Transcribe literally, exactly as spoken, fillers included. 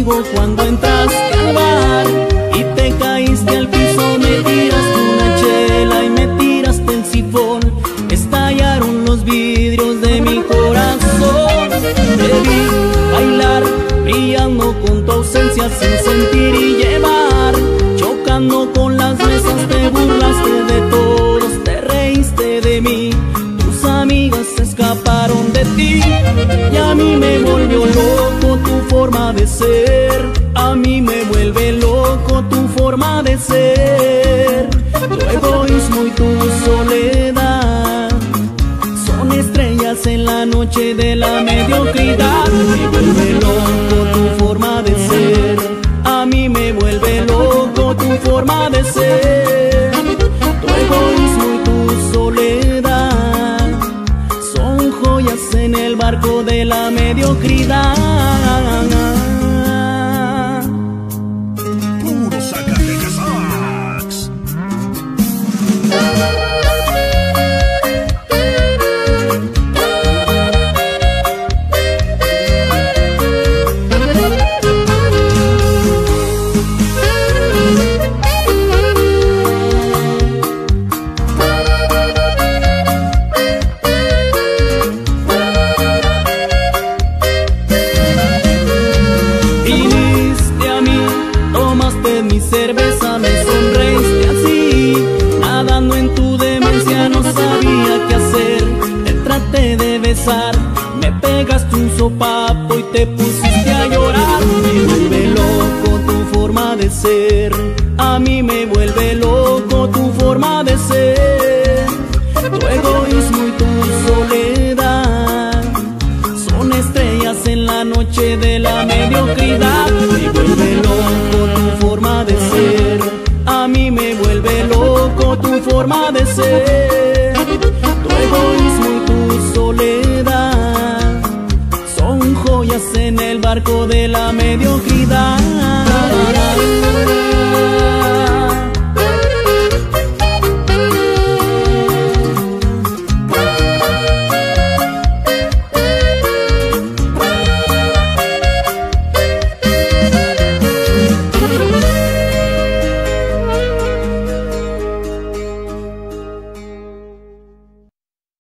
conmigo cuando entraste al bar y te caíste al piso, me tiraste una chela y me tiraste el sifón. Estallaron los vidrios de mi corazón. Te vi bailar, brillando con tu ausencia sin sentir y llevar, chocando con las mesas, te burlaste de todos, te reíste de mí. Tus amigas se escaparon de ti y a mí me volvió loco tu forma de ser. A mí me vuelve loco tu forma de ser. Tu egoísmo y tu soledad son estrellas en la noche de la mediocridad. Me vuelve loco tu forma de ser. A mí me vuelve loco tu forma de ser. Tu egoísmo y tu soledad son joyas en el barco de la mediocridad. Puro Zacatecas Sax. Mi cerveza, me sonreíste así, nadando en tu demencia, no sabía qué hacer. Te traté de besar, me pegaste un sopapo y te pusiste a llorar. Me vuelve loco tu forma de ser. A mí me vuelve loco tu forma de ser. Tu egoísmo y tu soledad son estrellas en la noche de la mediocridad. Me vuelve loco tu forma de ser. A mí me vuelve loco tu forma de ser. Tu egoísmo y tu soledad son joyas en el barco de la mediocridad.